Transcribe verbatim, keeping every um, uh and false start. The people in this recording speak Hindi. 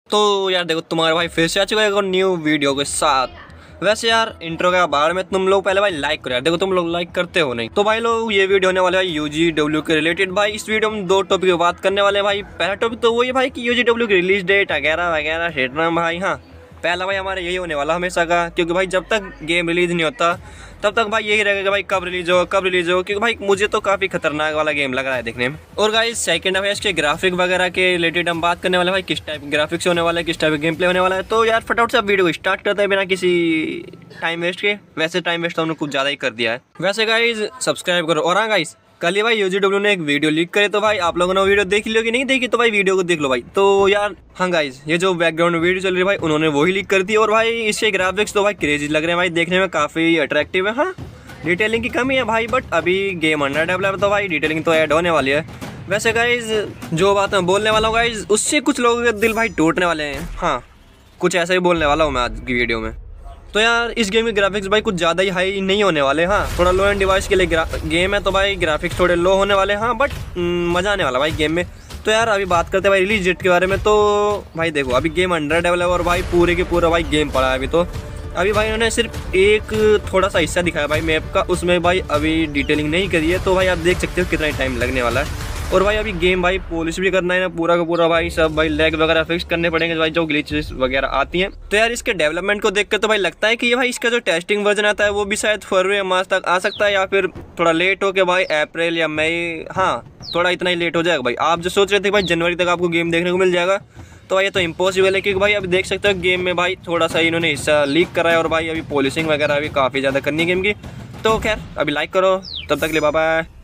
तो यार देखो तुम्हारे भाई फिर से आ चुका है एक न्यू वीडियो के साथ। वैसे यार इंट्रो के बाद में तुम लोग पहले भाई लाइक करो यार, देखो तुम लोग लाइक करते हो नहीं। तो भाई लोग ये वीडियो होने वाले भाई यूजी डब्ल्यू के रिलेटेड। भाई इस वीडियो में दो टॉपिक की बात करने वाले हैं भाई। पहला टॉपिक तो वही है भाई कि यूजी डब्ल्यू की रिलीज डेट वगैरह वगैरह शेटना भाई। हाँ पहला भाई हमारा यही होने वाला हमेशा का, क्योंकि भाई जब तक गेम रिलीज नहीं होता तब तक भाई यही रहेगा कि भाई कब रिलीज हो कब रिलीज हो, क्योंकि भाई मुझे तो काफ़ी खतरनाक वाला गेम लग रहा है देखने में। और गाइस सेकंड है इसके ग्राफिक वगैरह के रिलेटेड हम बात करने वाले भाई, किस टाइप ग्राफिक्स होने वाला है, किस टाइप गेम प्ले होने वाला है। तो यार फटाफट से वीडियो को स्टार्ट करते हैं बिना किसी टाइम वेस्ट के। वैसे टाइम वेस्ट तो हमने कुछ ज़्यादा ही कर दिया है। वैसे गाइज सब्सक्राइब करो। और हाँ गाइज कल ही भाई यूजी डब्ल्यू ने एक वीडियो लीक करे, तो भाई आप लोगों ने वीडियो देख ली कि नहीं देखी, तो भाई वीडियो को देख लो भाई। तो यार हाँ गाइज ये जो बैकग्राउंड में वीडियो चल रही है भाई उन्होंने वही लीक कर दी। और भाई इसके ग्राफिक्स तो भाई क्रेजी लग रहे हैं भाई, देखने में काफ़ी अट्रैक्टिव है। हाँ डिटेलिंग की कमी है भाई, बट अभी गेम अंडर डेवलप है तो भाई डिटेलिंग तो ऐड होने वाली है। वैसे गाइज जो बात मैं बोलने वाला हूँ गाइज उससे कुछ लोगों के दिल भाई टूटने वाले हैं। हाँ कुछ ऐसा ही बोलने वाला हूँ मैं आज की वीडियो में। तो यार इस गेम के ग्राफिक्स भाई कुछ ज़्यादा ही हाई नहीं होने वाले। हाँ थोड़ा लो एंड डिवाइस के लिए गेम है तो भाई ग्राफिक्स थोड़े लो होने वाले। हाँ बट मज़ा आने वाला भाई गेम में। तो यार अभी बात करते हैं भाई रिलीज डेट के बारे में। तो भाई देखो अभी गेम अंडर डेवलप और भाई पूरे के पूरा भाई गेम पड़ा है अभी। तो अभी भाई उन्होंने सिर्फ एक थोड़ा सा हिस्सा दिखाया भाई मैप का, उसमें भाई अभी डिटेलिंग नहीं करी है। तो भाई आप देख सकते हो कितना टाइम लगने वाला है। और भाई अभी गेम भाई पॉलिश भी करना है ना पूरा का पूरा भाई, सब भाई लैग वगैरह फिक्स करने पड़ेंगे भाई जो ग्लिचेस वगैरह आती हैं। तो यार इसके डेवलपमेंट को देख कर तो भाई लगता है कि ये भाई इसका जो टेस्टिंग वर्जन आता है वो भी शायद फरवरी या मार्च तक आ सकता है, या फिर थोड़ा लेट हो के भाई अप्रैल या मई। हाँ थोड़ा इतना ही लेट हो जाएगा भाई। आप जो सोच रहे थे भाई जनवरी तक आपको गेम देखने को मिल जाएगा, तो भाई ये तो इम्पॉसिबल है, क्योंकि भाई अभी देख सकते हो गेम में भाई थोड़ा सा इन्होंने हिस्सा लीक करा है और भाई अभी पॉलिशिंग वगैरह भी काफ़ी ज़्यादा करनी है गेम की। तो खैर अभी लाइक करो, तब तक ले बाय बाय।